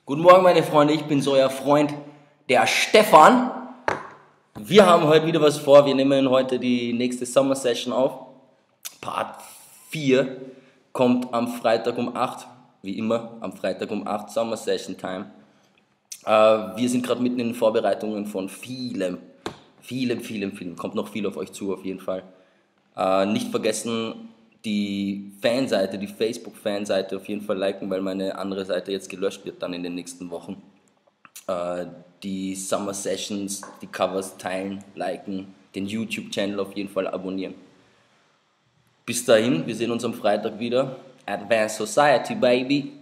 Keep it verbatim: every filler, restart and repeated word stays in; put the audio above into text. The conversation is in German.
Guten Morgen, meine Freunde, ich bin so euer Freund, der Stefan. Wir haben heute wieder was vor. Wir nehmen heute die nächste Summer Session auf. Part vier kommt am Freitag um acht, wie immer, am Freitag um acht, Summer Session Time. Äh, wir sind gerade mitten in den Vorbereitungen von vielem, vielem, vielem, vielem. Kommt noch viel auf euch zu, auf jeden Fall. Äh, nicht vergessen, die Fanseite, die Facebook-Fanseite auf jeden Fall liken, weil meine andere Seite jetzt gelöscht wird dann in den nächsten Wochen. Äh, die Summer Sessions, die Covers teilen, liken, den YouTube-Channel auf jeden Fall abonnieren. Bis dahin, wir sehen uns am Freitag wieder. Advanced Society, baby!